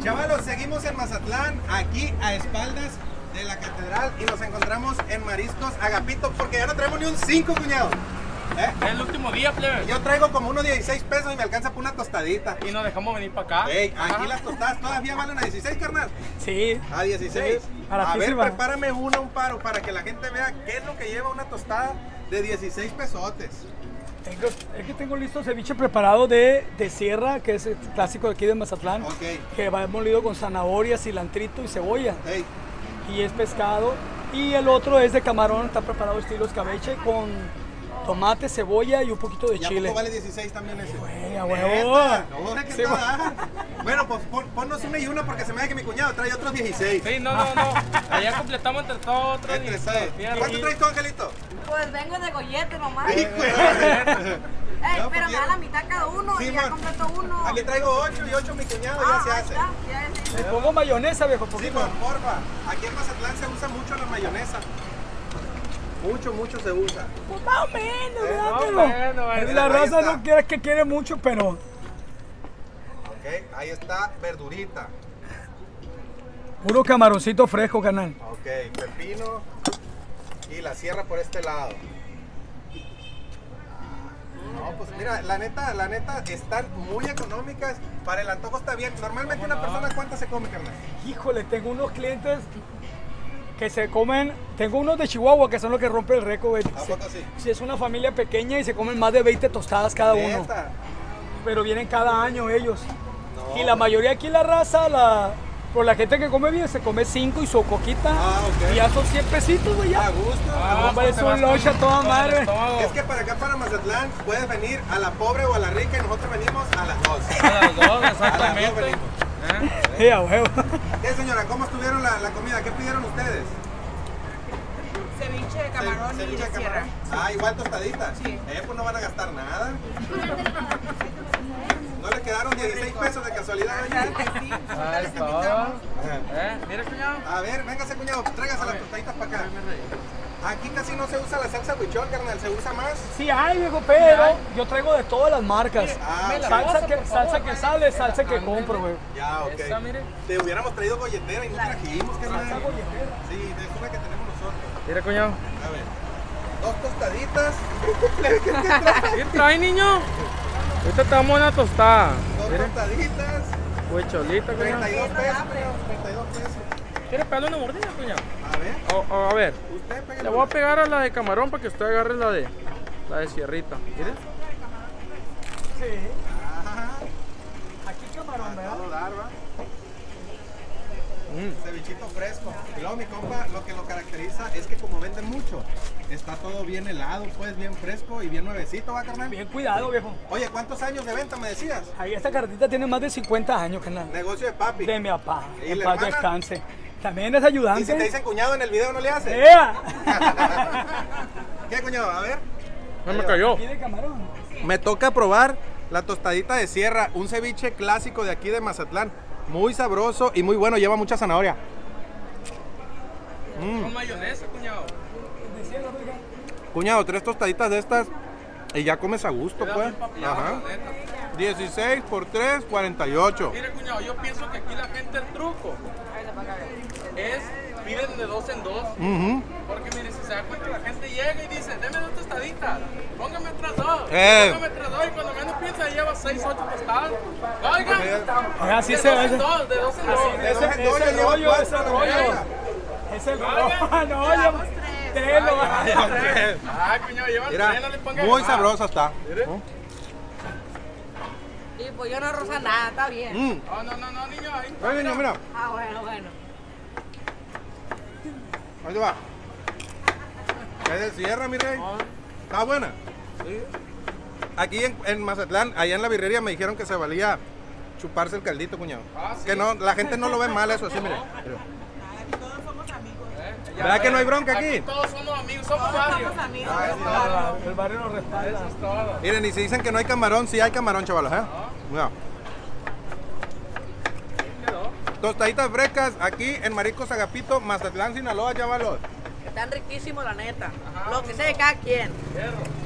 Chavalos, seguimos en Mazatlán, aquí a espaldas de la catedral, y nos encontramos en Mariscos Agapito, porque ya no traemos ni un 5, cuñado. Es el último día, plebe. Yo traigo como unos 16 pesos y me alcanza por una tostadita. Y nos dejamos venir para acá. Ey, aquí las tostadas todavía valen a 16, carnal. Sí. A 16. Sí, A ver, baratísima. prepárame un paro para que la gente vea qué es lo que lleva una tostada de 16 pesotes. Es que tengo listo ceviche preparado de sierra, que es el clásico de aquí de Mazatlán. Ok. Que va molido con zanahoria, cilantrito y cebolla. Ey, Y es pescado. Y el otro es de camarón, está preparado estilo escabeche con tomate, cebolla y un poquito de ¿y a chile. poco vale 16 también ese? Güey, a ¿Neta? huevo. Ahora que Sí, está. Bueno, pues ponnos una y una porque se me da que mi cuñado trae otros 16. Sí, no. Allá completamos entre todos otros. Entre seis. ¿Cuánto traes tú, Angelito? Pues vengo de gollete nomás. Hijo de- Pero pues, me da la mitad cada uno Sí, y ya man. completo uno. Aquí traigo 8 y 8 mi cuñado, ya se ahí hace. está, ya es. Le pongo mayonesa, viejo, Sí, poquito. porfa. Aquí en Mazatlán se usa mucho la mayonesa. Mucho se usa. Pues más o menos, ¿verdad? más o Pero menos, ahí la está. raza no quiere que quiere mucho, pero Ok, ahí está verdurita. puro camaroncito fresco, canal. Ok, pepino y la sierra por este lado. No, pues mira, la neta están muy económicas. Para el antojo está bien. Normalmente una persona, ¿cuántas se come, carnal? Híjole, tengo unos clientes que se comen, tengo unos de Chihuahua que son los que rompen el récord, güey. ¿A poco sí? Si es una familia pequeña y se comen más de 20 tostadas cada uno. Neta. Pero vienen cada año ellos. No. Y la mayoría aquí la raza, por la gente que come bien, se come 5 y su coquita. Ah, ok. Y ya son 100 pesitos, güey, A ya. gusto. Hombre, es un lunch a toda madre. Es que para acá, para Mazatlán, puedes venir a la pobre o a la rica y nosotros venimos a las dos. A las dos, A las dos exactamente. venimos. Sí, a huevo. ¿Qué, señora? ¿Cómo estuvieron la comida? ¿Qué pidieron ustedes? Ceviche de camarón Ceviche y de de sierra. camarón. Ah, igual tostadita. Sí. Pues no van a gastar nada. ¿No le quedaron 16 pesos de casualidad Claro ahí? que sí. Ahí está. Ajá. Mira, cuñado. A ver, véngase, cuñado, tráigase las tostaditas para acá. Aquí casi no se usa la salsa huichol, carnal, se usa más. Sí hay, viejo, pero yo traigo de todas las marcas. Ah, ok. Salsa que sale, salsa que compro, güey. Ya, ok. Esa, mire. Te hubiéramos traído golletera y no trajimos, carnal. Salsa golletera. Sí, es una que tenemos nosotros. Mira, cuñado. A ver, 2 tostaditas. ¿Qué te trae? ¿Qué trae, niño? Ahorita te damos una tostada. 2 Mire, tostaditas. huicholita, cuñado. 32 pesos, creo. 32 pesos. ¿Quieres pegarle una mordida, cuñado? A ver, A ver. usted pégale. Le voy a pegar a la de camarón para que usted agarre la de sierrita. ¿Quieres? Sí. Ajá. Aquí camarón, ¿verdad? Todo dar, ¿va? Cevichito fresco. Y luego mi compa, lo que lo caracteriza es que como venden mucho, está todo bien helado, pues bien fresco y bien nuevecito, ¿va, carnal? Bien cuidado, viejo. Oye, ¿cuántos años de venta me decías? Ahí esta cartita tiene más de 50 años, canal. Negocio de papi. De mi papá. ¿Y Que la paz hermana? descanse. También es Y si te ayudante. dicen cuñado en el video, ¿no le hace? ¡Ea! ¿Qué, cuñado? A ver. No me cayó. Pide camarón. Me toca probar la tostadita de sierra, un ceviche clásico de aquí de Mazatlán. Muy sabroso y muy bueno, lleva mucha zanahoria. Con mayonesa, cuñado. Cuñado, 3 tostaditas de estas y ya comes a gusto, Queda pues. bien papiado, Ajá. la neta. 16 por 3, 48. Mire, cuñado, yo pienso que aquí la gente el truco es piden de 2 en 2. Ujú. Porque mire, si se da cuenta, la gente llega y dice, deme 2 tostaditas, póngame otras 2, póngame otras 2, y cuando menos piensa lleva 6, 8 tostadas. Oigan, Así de se 2 ve. en 2, de 2 en 2. Ese dos en dos, ya es el lleva rollo, cuatro, ese es el ¿no? rollo. Es el rollo. No, lleva 3 lo va. Ah, cuñado, llevan 3, Mira, no le pongan muy más. sabrosa está. Y pues yo no rosa nada, está bien. No, niño, ahí. Ay, niño, mira, Ah, bueno. ahí te va. Es de sierra, mi rey. Está buena. Aquí en Mazatlán, allá en la birrería me dijeron que se valía chuparse el caldito, cuñado. Ah, sí. Que no, la gente no lo ve mal eso, así, mire. ¿Verdad que no hay bronca aquí? Todos somos amigos, somos barrio. Somos amigos. El barrio nos respalda. Eso es todo. Miren, y si dicen que no hay camarón, sí hay camarón, chavalos, ¿eh? Mira. Tostaditas frescas aquí en Mariscos Agapito, Mazatlán, Sinaloa, chavalos. Están riquísimos, la neta. Lo que sea de cada quien. Fierro.